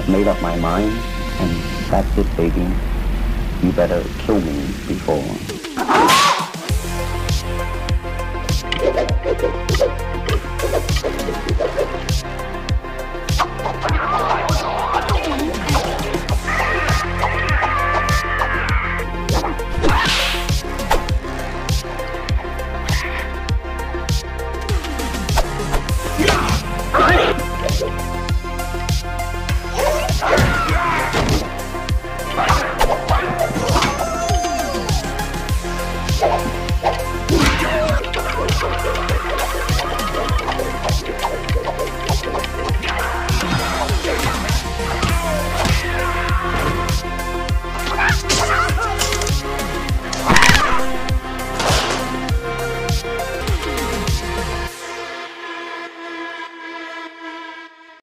I've made up my mind, and that's it, baby. You better kill me before.